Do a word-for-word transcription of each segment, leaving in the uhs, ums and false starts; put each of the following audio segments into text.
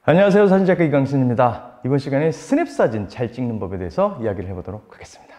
안녕하세요, 사진작가 이강신입니다. 이번 시간에 스냅 사진 잘 찍는 법에 대해서 이야기를 해보도록 하겠습니다.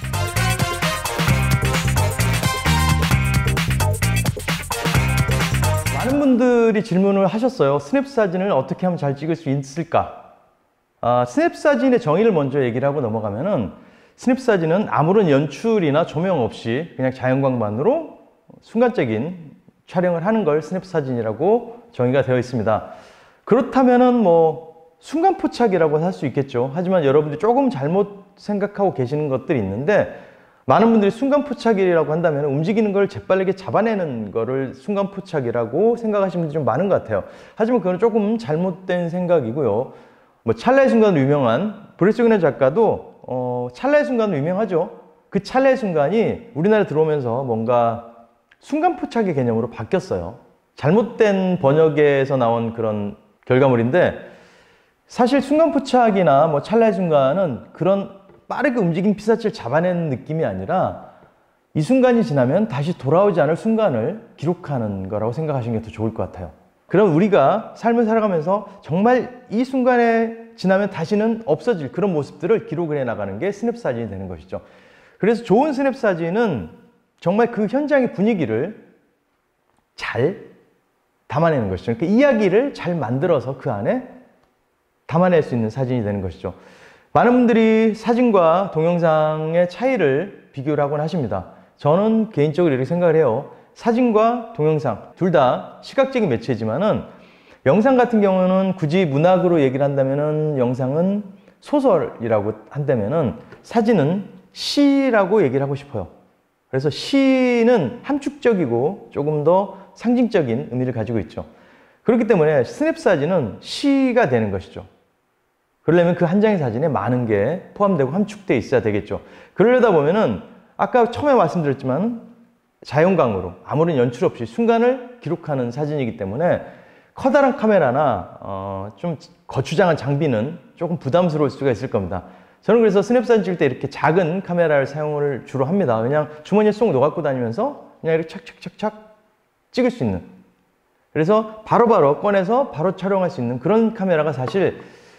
많은 분들이 질문을 하셨어요. 스냅 사진을 어떻게 하면 잘 찍을 수 있을까? 아, 스냅 사진의 정의를 먼저 얘기를 하고 넘어가면은 스냅 사진은 아무런 연출이나 조명 없이 그냥 자연광만으로 순간적인 촬영을 하는 걸 스냅 사진이라고 정의가 되어 있습니다. 그렇다면은 뭐 순간 포착이라고 할 수 있겠죠. 하지만 여러분들이 조금 잘못 생각하고 계시는 것들이 있는데, 많은 분들이 순간 포착이라고 한다면 움직이는 걸 재빠르게 잡아내는 거를 순간 포착이라고 생각하시는 분들이 좀 많은 것 같아요. 하지만 그건 조금 잘못된 생각이고요. 뭐 찰나의 순간으로 유명한 브루스 위너 작가도 어, 찰나의 순간으로 유명하죠. 그 찰나의 순간이 우리나라에 들어오면서 뭔가 순간 포착의 개념으로 바뀌었어요. 잘못된 번역에서 나온 그런 결과물인데, 사실 순간 포착이나 뭐 찰나의 순간은 그런 빠르게 움직인 피사체를 잡아내는 느낌이 아니라 이 순간이 지나면 다시 돌아오지 않을 순간을 기록하는 거라고 생각하시는 게 더 좋을 것 같아요. 그럼 우리가 삶을 살아가면서 정말 이 순간에 지나면 다시는 없어질 그런 모습들을 기록을 해 나가는 게 스냅 사진이 되는 것이죠. 그래서 좋은 스냅 사진은 정말 그 현장의 분위기를 잘 담아내는 것이죠. 그러니까 이야기를 잘 만들어서 그 안에 담아낼 수 있는 사진이 되는 것이죠. 많은 분들이 사진과 동영상의 차이를 비교를 하곤 하십니다. 저는 개인적으로 이렇게 생각을 해요. 사진과 동영상 둘 다 시각적인 매체지만은 영상 같은 경우는 굳이 문학으로 얘기를 한다면은 영상은 소설이라고 한다면은 사진은 시라고 얘기를 하고 싶어요. 그래서 시는 함축적이고 조금 더 상징적인 의미를 가지고 있죠. 그렇기 때문에 스냅 사진은 시가 되는 것이죠. 그러려면 그 한 장의 사진에 많은 게 포함되고 함축되어 있어야 되겠죠. 그러려다 보면은 아까 처음에 말씀드렸지만 자연광으로 아무런 연출 없이 순간을 기록하는 사진이기 때문에 커다란 카메라나 어, 좀 거추장한 장비는 조금 부담스러울 수가 있을 겁니다. 저는 그래서 스냅 사진 찍을 때 이렇게 작은 카메라를 사용을 주로 합니다. 그냥 주머니에 쏙 넣어갖고 다니면서 그냥 이렇게 착착착착 찍을 수 있는, 그래서 바로바로 바로 꺼내서 바로 촬영할 수 있는 그런 카메라가 사실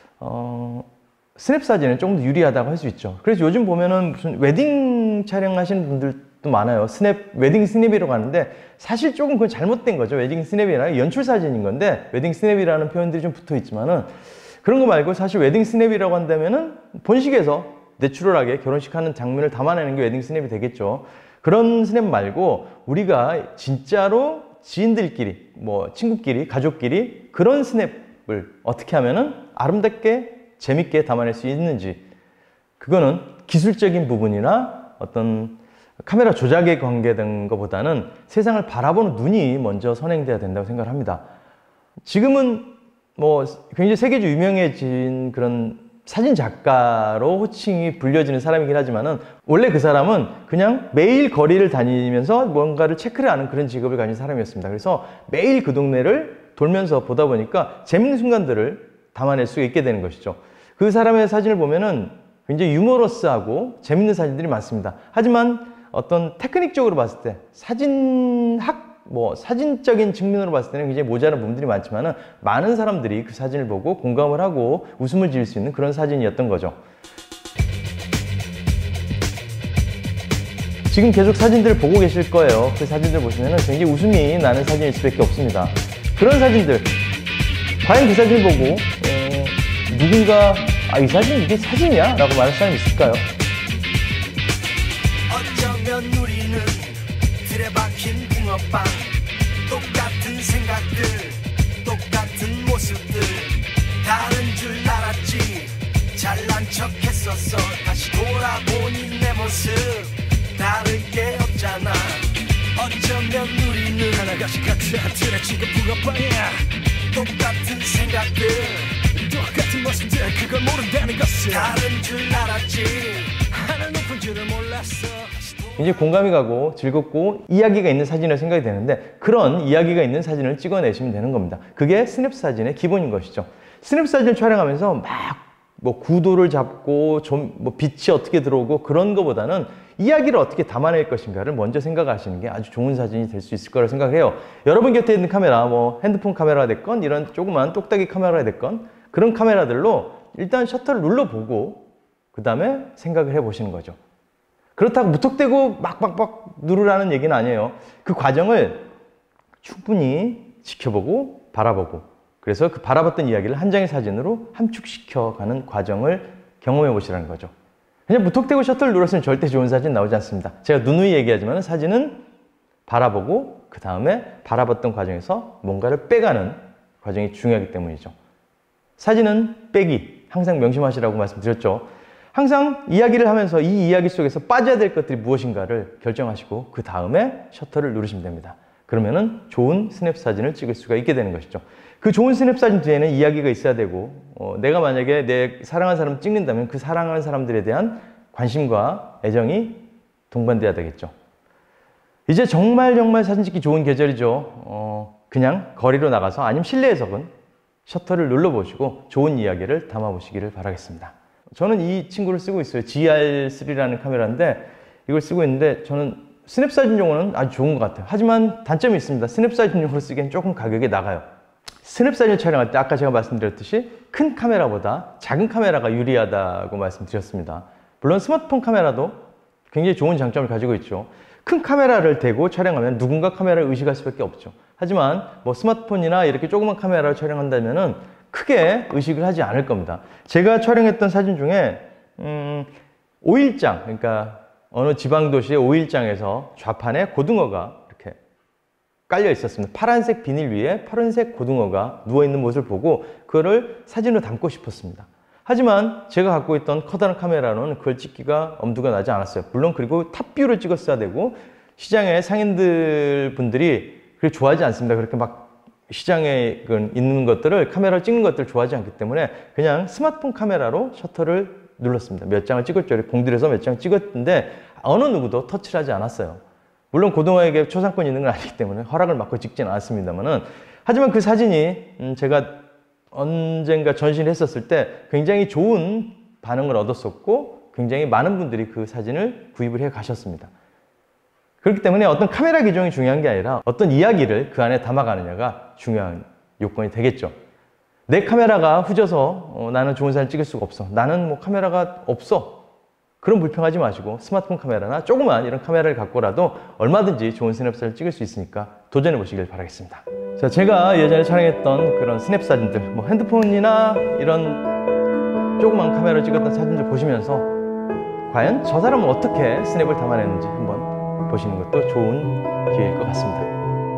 어, 스냅 사진에 조금 더 유리하다고 할 수 있죠. 그래서 요즘 보면은 무슨 웨딩 촬영하시는 분들도 많아요. 스냅, 웨딩 스냅이라고 하는데 사실 조금 그건 잘못된 거죠. 웨딩 스냅이라 연출 사진인 건데 웨딩 스냅이라는 표현들이 좀 붙어 있지만은 그런 거 말고 사실 웨딩 스냅이라고 한다면은 본식에서 내추럴하게 결혼식 하는 장면을 담아내는 게 웨딩 스냅이 되겠죠. 그런 스냅 말고 우리가 진짜로 지인들끼리, 뭐 친구끼리, 가족끼리 그런 스냅을 어떻게 하면은 아름답게 재밌게 담아낼 수 있는지, 그거는 기술적인 부분이나 어떤 카메라 조작에 관계된 것보다는 세상을 바라보는 눈이 먼저 선행돼야 된다고 생각을 합니다. 지금은 뭐 굉장히 세계적으로 유명해진 그런 사진 작가로 호칭이 불려지는 사람이긴 하지만은 원래 그 사람은 그냥 매일 거리를 다니면서 뭔가를 체크를 하는 그런 직업을 가진 사람이었습니다. 그래서 매일 그 동네를 돌면서 보다 보니까 재밌는 순간들을 담아낼 수 있게 되는 것이죠. 그 사람의 사진을 보면은 굉장히 유머러스하고 재밌는 사진들이 많습니다. 하지만 어떤 테크닉적으로 봤을 때 사진학 뭐 사진적인 측면으로 봤을 때는 굉장히 모자란 부분들이 많지만은 많은 사람들이 그 사진을 보고 공감을 하고 웃음을 지을 수 있는 그런 사진이었던 거죠. 지금 계속 사진들을 보고 계실 거예요. 그 사진들 보시면은 굉장히 웃음이 나는 사진일 수밖에 없습니다. 그런 사진들, 과연 그 사진을 보고 어, 누군가 아, 이 사진 이게 사진이야? 라고 말할 사람이 있을까요? 어쩌면 우리는 틀에 박힌 붕어빵, 똑같은 생각들, 똑같은 모습들, 다른 줄 알았지. 잘난 척 했었어. 다시 돌아보니 내 모습 다를 게 없잖아. 어쩌면 우리는 하나같이 같은 틀에 지금 붕어빵이야. 똑같은 생각들, 똑같은 모습들, 그걸 모른다는 것을 다른 줄 알았지. 하늘 높은 줄을 몰랐어. 굉장히 공감이 가고 즐겁고 이야기가 있는 사진이라고 생각이 되는데, 그런 이야기가 있는 사진을 찍어내시면 되는 겁니다. 그게 스냅 사진의 기본인 것이죠. 스냅 사진을 촬영하면서 막 뭐 구도를 잡고 좀 뭐 빛이 어떻게 들어오고 그런 거보다는 이야기를 어떻게 담아낼 것인가를 먼저 생각하시는 게 아주 좋은 사진이 될 수 있을 거라고 생각해요. 여러분 곁에 있는 카메라, 뭐 핸드폰 카메라가 됐건 이런 조그만 똑딱이 카메라가 됐건 그런 카메라들로 일단 셔터를 눌러보고 그 다음에 생각을 해보시는 거죠. 그렇다고 무턱대고 막막막 누르라는 얘기는 아니에요. 그 과정을 충분히 지켜보고 바라보고, 그래서 그 바라봤던 이야기를 한 장의 사진으로 함축시켜가는 과정을 경험해 보시라는 거죠. 그냥 무턱대고 셔터를 눌렀으면 절대 좋은 사진 나오지 않습니다. 제가 누누이 얘기하지만 사진은 바라보고 그 다음에 바라봤던 과정에서 뭔가를 빼가는 과정이 중요하기 때문이죠. 사진은 빼기, 항상 명심하시라고 말씀드렸죠. 항상 이야기를 하면서 이 이야기 속에서 빠져야 될 것들이 무엇인가를 결정하시고 그 다음에 셔터를 누르시면 됩니다. 그러면은 좋은 스냅 사진을 찍을 수가 있게 되는 것이죠. 그 좋은 스냅 사진 뒤에는 이야기가 있어야 되고, 어, 내가 만약에 내 사랑하는 사람을 찍는다면 그 사랑하는 사람들에 대한 관심과 애정이 동반돼야 되겠죠. 이제 정말 정말 사진 찍기 좋은 계절이죠. 어, 그냥 거리로 나가서 아니면 실내에서건 셔터를 눌러보시고 좋은 이야기를 담아보시기를 바라겠습니다. 저는 이 친구를 쓰고 있어요. 지 알 쓰리라는 카메라인데 이걸 쓰고 있는데 저는 스냅 사진용으로는 아주 좋은 것 같아요. 하지만 단점이 있습니다. 스냅 사진용으로 쓰기엔 조금 가격이 나가요. 스냅 사진을 촬영할 때 아까 제가 말씀드렸듯이 큰 카메라보다 작은 카메라가 유리하다고 말씀드렸습니다. 물론 스마트폰 카메라도 굉장히 좋은 장점을 가지고 있죠. 큰 카메라를 대고 촬영하면 누군가 카메라를 의식할 수밖에 없죠. 하지만 뭐 스마트폰이나 이렇게 조그만 카메라를 촬영한다면은 크게 의식을 하지 않을 겁니다. 제가 촬영했던 사진 중에 음, 오일장, 그러니까 어느 지방도시의 오일장에서 좌판에 고등어가 이렇게 깔려 있었습니다. 파란색 비닐 위에 파란색 고등어가 누워있는 모습을 보고 그거를 사진으로 담고 싶었습니다. 하지만 제가 갖고 있던 커다란 카메라로는 그걸 찍기가 엄두가 나지 않았어요. 물론 그리고 탑뷰를 찍었어야 되고 시장의 상인들 분들이 그렇게 좋아하지 않습니다. 그렇게 막 시장에 있는 것들을 카메라로 찍는 것들을 좋아하지 않기 때문에 그냥 스마트폰 카메라로 셔터를 눌렀습니다. 몇 장을 찍을 줄 공들여서 몇 장을 찍었는데 어느 누구도 터치를 하지 않았어요. 물론 고등어에게 초상권이 있는 건 아니기 때문에 허락을 받고 찍지는 않았습니다만은, 하지만 그 사진이 제가 언젠가 전시를 했었을 때 굉장히 좋은 반응을 얻었었고 굉장히 많은 분들이 그 사진을 구입을 해 가셨습니다. 그렇기 때문에 어떤 카메라 기종이 중요한 게 아니라 어떤 이야기를 그 안에 담아가느냐가 중요한 요건이 되겠죠. 내 카메라가 후져서 어, 나는 좋은 사진 찍을 수가 없어, 나는 뭐 카메라가 없어, 그럼 불평하지 마시고 스마트폰 카메라나 조그만 이런 카메라를 갖고라도 얼마든지 좋은 스냅 사진을 찍을 수 있으니까 도전해 보시길 바라겠습니다. 자, 제가 예전에 촬영했던 그런 스냅 사진들, 뭐 핸드폰이나 이런 조그만 카메라로 찍었던 사진들 보시면서 과연 저 사람은 어떻게 스냅을 담아냈는지 한번 보시는 것도 좋은 기회일 것 같습니다.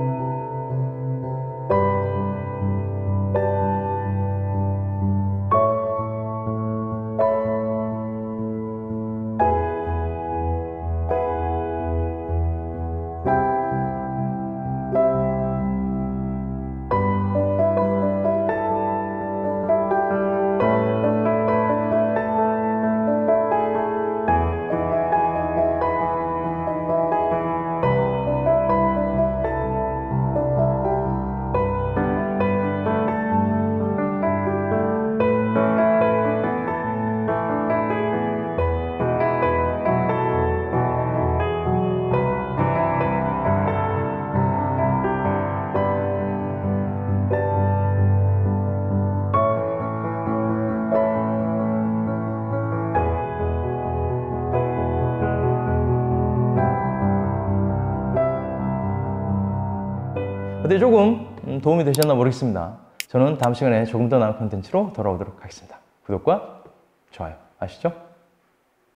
어때, 조금 도움이 되셨나 모르겠습니다. 저는 다음 시간에 조금 더 나은 콘텐츠로 돌아오도록 하겠습니다. 구독과 좋아요 아시죠?